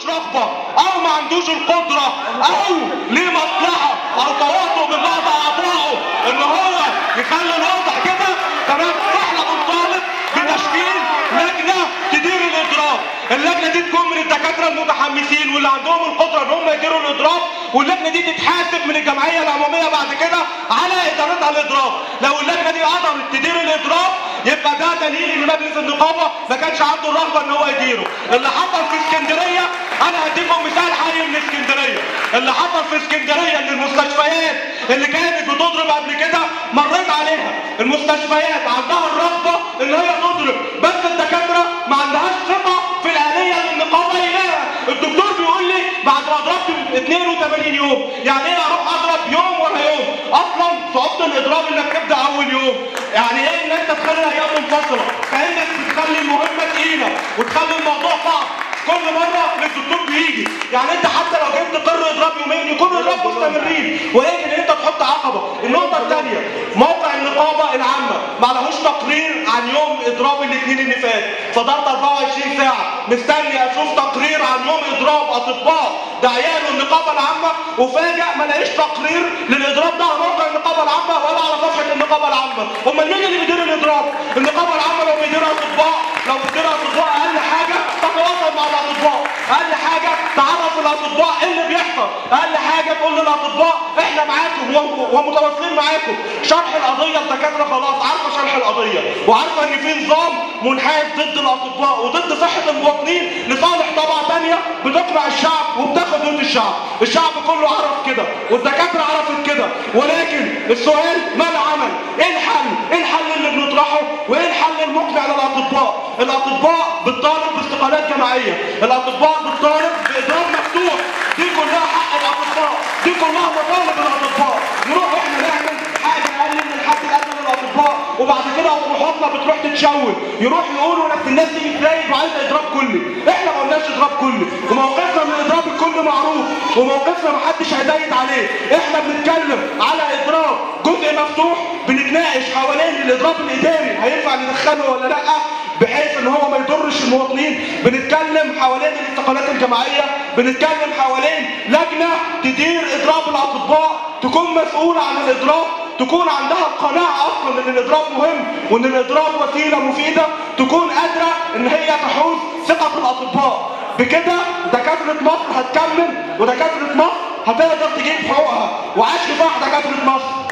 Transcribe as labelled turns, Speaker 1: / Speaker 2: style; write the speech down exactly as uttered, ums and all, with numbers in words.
Speaker 1: رغبه او ما عندوش القدره او ليه مصلحه او تواطؤ من بعض اعضائه ان هو يخلي الوضع كده تمام، فاحنا بنطالب بتشكيل لجنه تدير الاضراب. اللجنه دي تكون من الدكاتره المتحمسين واللي عندهم القدره ان هم يديروا الاضراب، واللجنه دي تتحاسب من الجمعيه العموميه بعد كده على ادارتها الاضراب. لو اللجنه دي قدرت تدير الاضراب يبقى ده دليل ان مجلس النقابه ما كانش عنده الرغبه ان هو يديره. اللي حصل في اسكندريه، انا هديكم مثال حي من اسكندريه. اللي حصل في اسكندريه ان المستشفيات اللي كانت بتضرب قبل كده مريت عليها، المستشفيات عندها الرغبه ان هي تضرب، بس الدكاتره ما عندهاش ثقه في الاليه اللي النقابه قايلاها. الدكتور بيقول لي بعد ما ضربت اثنين وثمانين يوم، يعني ايه اروح اضرب يوم ورا يوم؟ اصلا صعوبه الاضراب انك تبدا اول يوم، يعني ايه ان انت تخلي الايام منفصله؟ كانك بتخلي المهمه تقيله وتخلي الموضوع صعب. كل مره الدكتور بيجي، يعني انت حتى لو جبت قر اضراب يومين يكون الاضراب مستمرين، ولكن ان انت تحط عقبه. النقطه الثانيه، موقع النقابه العامه ما لهوش تقرير عن يوم اضراب الاثنين اللي فات، فضلت أربعة وعشرين ساعه مستني اشوف تقرير عن يوم اضراب اطباء ده عياله النقابه العامه، وفاجئ ما لاقيش تقرير للاضراب ده على موقع النقابه العامه ولا على صفحه النقابه العامه. امال مين اللي بيدير الاضراب؟ النقابه العامه. لو بيديرها اطباء، لو بيديرها اطباء اقل حاجه تتواصل مع الاطباء، اقل حاجه تعرف الاطباء ايه اللي بيحصل، اقل حاجه تقول للاطباء احنا معاكم ومتواصلين معاكم. شرح القضيه الدكاتره خلاص عارفه شرح القضيه، وعارفه ان في نظام منحاز ضد الاطباء وضد صحه المواطنين لصالح طبعه ثانيه بتقنع الشعب وبتاخد ضد الشعب. الشعب كله عرف كده والدكاتره عرفت كده، ولكن السؤال ما العمل؟ ايه الحل؟ ايه الحل اللي بنطرحه؟ وايه الحل المقنع للاطباء؟ الاطباء بتطالب باستقالات جماعيه، الاطباء بتطالب باضراب مفتوح، دي كلها حق الاطباء، دي كلها مطالب الاطباء. نروح احنا نعمل حاجه اقل من الحد الادنى للاطباء، وبعد كده اطروحاتنا بتروح تتشوه، يروح يقولوا لك الناس دي بتراقب وعايزه اضراب كلي. احنا ما قلناش اضراب كلي، وموقفنا من الاضراب الكلي معروف، وموقفنا محدش هيزايد عليه. احنا بنتكلم على اضراب جزء مفتوح، بنتناقش حوالين الاضراب الاداري هينفع ندخله ولا لا بحيث ان هو ما يضرش المواطنين، بنتكلم حوالين الاستقالات الجماعيه، بنتكلم حوالين لجنه تدير اضراب الاطباء، تكون مسؤوله عن الاضراب، تكون عندها القناعه اصلا ان الاضراب مهم وان الاضراب وسيله مفيده، تكون قادره ان هي تحوز ثقه الاطباء. بكده دكاتره مصر هتكمل ودكاتره مصر هتقدر تجيب حقوقها، وعاش كفاح دكاتره مصر.